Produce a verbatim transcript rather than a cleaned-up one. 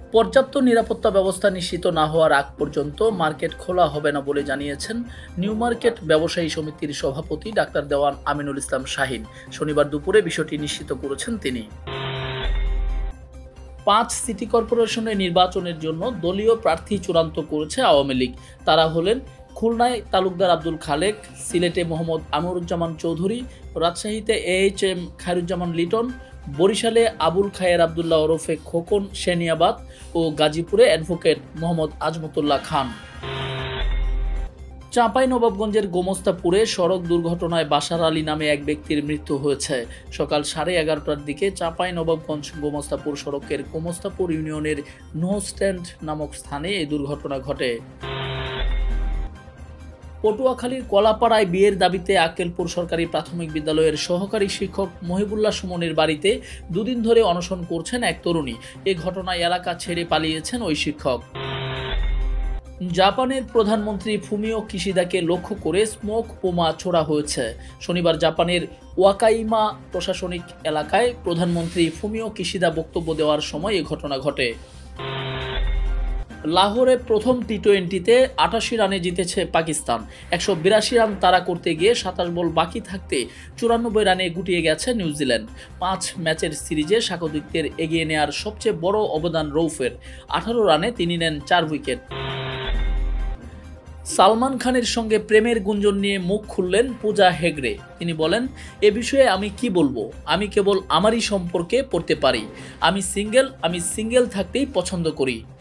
পর্যাপ্ত নিরাপত্তা ব্যবস্থা নিশ্চিত না হওয়ার আগ পর্যন্ত মার্কেট খোলা হবে না বলে জানিয়েছেন নিউ মার্কেট ব্যবসায়ী সমিতির সভাপতি ডাক্তার দেওয়ান আমিনুল ইসলাম শাহিন। শনিবার দুপুরে বিষয়টি নিশ্চিত করেছেন তিনি। পাঁচ সিটি কর্পোরেশনের নির্বাচনের জন্য দলীয় প্রার্থী চূড়ান্ত করেছে আওয়ামী লীগ। তারা হলেন খুলনায় তালুকদার আব্দুল খালেক, সিলেটে মোহাম্মদ আমিরুজ্জামান চৌধুরী, রাজশাহীতে A H M Khairuzzaman Liton, বরিশালে আবুল খায়ের আবদুল্লাহ ওরফে খোকন সেনিয়াবাদ ও গাজীপুরে অ্যাডভোকেট মোহাম্মদ আজমতুল্লাহ খান। চাঁপাইনবাবগঞ্জের গোমস্তাপুরে সড়ক দুর্ঘটনায় বাশার আলী নামে এক ব্যক্তির মৃত্যু হয়েছে। সকাল সাড়ে এগারোটার দিকে চাঁপাইনবাবগঞ্জ গোমস্তাপুর সড়কের গোমস্তাপুর ইউনিয়নের নো স্ট্যান্ড নামক স্থানে এই দুর্ঘটনা ঘটে। পটুয়াখালীর কলাপাড়ায় বিয়ের দাবিতে আক্কেলপুর সরকারি প্রাথমিক বিদ্যালয়ের সহকারী শিক্ষক মহিবুল্লাহ সুমনের বাড়িতে দুদিন ধরে অনশন করছেন এক তরুণী। এ ঘটনায় এলাকা ছেড়ে পালিয়েছেন ওই শিক্ষক। জাপানের প্রধানমন্ত্রী ফুমিও কিশিদাকে লক্ষ্য করে স্মোক বোমা ছোড়া হয়েছে। শনিবার জাপানের ওয়াকাইমা প্রশাসনিক এলাকায় প্রধানমন্ত্রী ফুমিও কিশিদা বক্তব্য দেওয়ার সময় এ ঘটনা ঘটে। লাহোরে প্রথম টি টোয়েন্টিতে আটাশি রানে জিতেছে পাকিস্তান। একশো বিরাশি রান তাড়া করতে গিয়ে সাতাশ বল বাকি থাকতে চুরানব্বই রানে গুটিয়ে গেছে নিউজিল্যান্ড। পাঁচ ম্যাচের সিরিজে স্বাগতিকদের এগিয়ে নেয়ার সবচেয়ে বড় অবদান রৌফের। আঠারো রানে তিনি নেন চার উইকেট। সালমান খানের সঙ্গে প্রেমের গুঞ্জন নিয়ে মুখ খুললেন পূজা হেগড়ে। তিনি বলেন, এ বিষয়ে আমি কি বলবো, আমি কেবল আমারই সম্পর্কে পড়তে পারি। আমি সিঙ্গেল, আমি সিঙ্গেল থাকতেই পছন্দ করি।